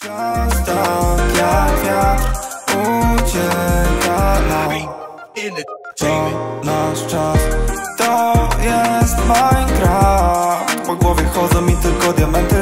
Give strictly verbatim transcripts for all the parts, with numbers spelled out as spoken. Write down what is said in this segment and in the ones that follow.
Czas tak jak wiatr ucieka nam. To nasz czas, to jest Minecraft. Po głowie chodzą mi tylko diamenty.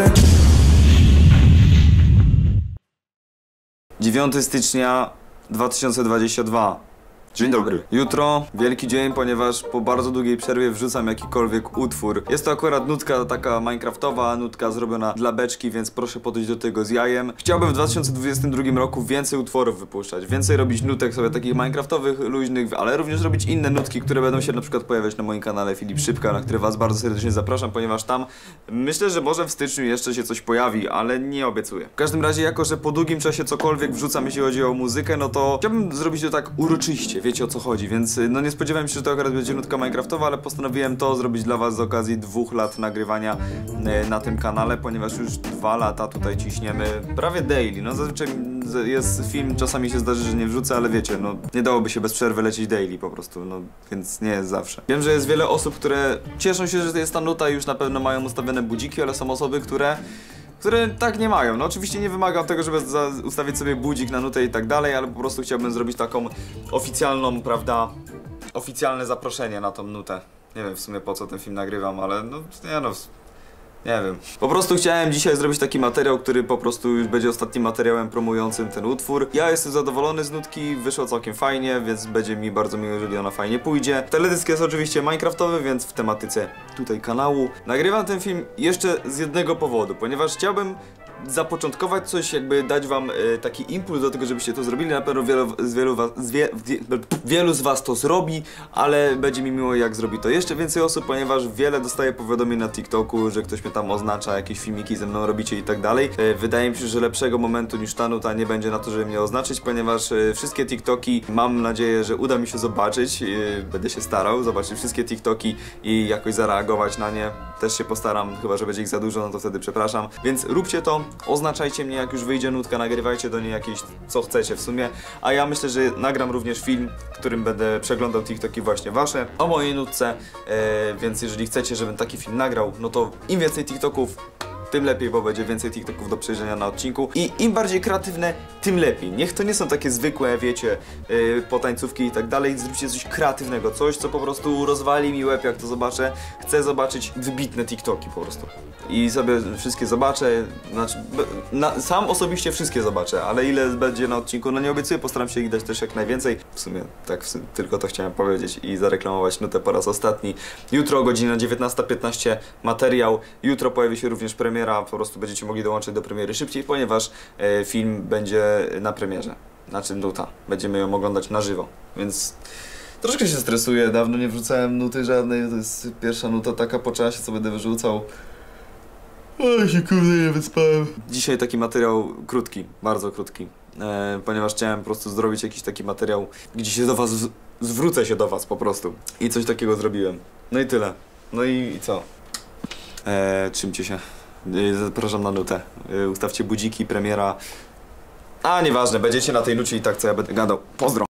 dziewiątego stycznia dwa tysiące dwudziestego drugiego. Dzień dobry. Jutro wielki dzień, ponieważ po bardzo długiej przerwie wrzucam jakikolwiek utwór. Jest to akurat nutka taka minecraftowa, nutka zrobiona dla beczki, więc proszę podejść do tego z jajem. Chciałbym w dwa tysiące dwudziestym drugim roku więcej utworów wypuszczać, więcej robić nutek sobie takich minecraftowych, luźnych, ale również robić inne nutki, które będą się na przykład pojawiać na moim kanale Filip Szybka, na który was bardzo serdecznie zapraszam, ponieważ tam myślę, że może w styczniu jeszcze się coś pojawi, ale nie obiecuję. W każdym razie, jako że po długim czasie cokolwiek wrzucam, jeśli chodzi o muzykę, no to chciałbym zrobić to tak uroczyście. Wiecie, o co chodzi, więc no nie spodziewałem się, że to akurat będzie nutka minecraftowa, ale postanowiłem to zrobić dla was z okazji dwóch lat nagrywania e, na tym kanale, ponieważ już dwa lata tutaj ciśniemy prawie daily. No zazwyczaj jest film, czasami się zdarzy, że nie wrzucę, ale wiecie, no nie dałoby się bez przerwy lecieć daily po prostu, no więc nie jest zawsze. Wiem, że jest wiele osób, które cieszą się, że to jest ta nuta i już na pewno mają ustawione budziki, ale są osoby, które które tak nie mają. No oczywiście nie wymagam tego, żeby ustawić sobie budzik na nutę i tak dalej, ale po prostu chciałbym zrobić taką oficjalną, prawda, oficjalne zaproszenie na tą nutę. Nie wiem w sumie po co ten film nagrywam, ale no nie no, nie wiem. Po prostu chciałem dzisiaj zrobić taki materiał, który po prostu już będzie ostatnim materiałem promującym ten utwór. Ja jestem zadowolony z nutki, wyszło całkiem fajnie, więc będzie mi bardzo miło, jeżeli ona fajnie pójdzie. Teledysk jest oczywiście minecraftowy, więc w tematyce tutaj kanału. Nagrywam ten film jeszcze z jednego powodu, ponieważ chciałbym zapoczątkować coś, jakby dać wam e, taki impuls do tego, żebyście to zrobili. Na pewno wielu z, wielu was, z wie, wie, wielu z was to zrobi, ale będzie mi miło, jak zrobi to jeszcze więcej osób, ponieważ wiele dostaję powiadomień na TikToku, że ktoś mnie tam oznacza, jakieś filmiki ze mną robicie i tak dalej. E, wydaje mi się, że lepszego momentu niż ta nuta nie będzie na to, żeby mnie oznaczyć, ponieważ e, wszystkie TikToki mam nadzieję, że uda mi się zobaczyć. E, będę się starał zobaczyć wszystkie TikToki i jakoś zareagować na nie. Też się postaram, chyba że będzie ich za dużo, no to wtedy przepraszam. Więc róbcie to. Oznaczajcie mnie, jak już wyjdzie nutka, nagrywajcie do niej jakieś, co chcecie w sumie. A ja myślę, że nagram również film, w którym będę przeglądał TikToki właśnie wasze o mojej nutce, e, więc jeżeli chcecie, żebym taki film nagrał, no to im więcej TikToków, tym lepiej, bo będzie więcej TikToków do przejrzenia na odcinku. I im bardziej kreatywne, tym lepiej. Niech to nie są takie zwykłe, wiecie, yy, potańcówki i tak dalej. Zróbcie coś kreatywnego, coś, co po prostu rozwali mi łeb, jak to zobaczę. Chcę zobaczyć wybitne TikToki po prostu. I sobie wszystkie zobaczę, znaczy, na, sam osobiście wszystkie zobaczę, ale ile będzie na odcinku, no nie obiecuję, postaram się ich dać też jak najwięcej. W sumie tak, w sumie, tylko to chciałem powiedzieć i zareklamować nutę po raz ostatni. Jutro o godzinie dziewiętnasta piętnaście materiał. Jutro pojawi się również premiera. Po prostu będziecie mogli dołączyć do premiery szybciej, ponieważ e, film będzie na premierze. Znaczy nuta. Będziemy ją oglądać na żywo. Więc troszkę się stresuję. Dawno nie wrzucałem nuty żadnej. To jest pierwsza nuta taka po czasie, co będę wyrzucał. O, się kurde nie wyspałem. Dzisiaj taki materiał krótki, bardzo krótki. E, ponieważ chciałem po prostu zrobić jakiś taki materiał, gdzie się do was z zwrócę się do was po prostu. I coś takiego zrobiłem. No i tyle. No i, i co? E, trzymcie się. Zapraszam na nutę. Ustawcie budziki, premiera. A nieważne, będziecie na tej nucie i tak co ja będę gadał. Pozdro!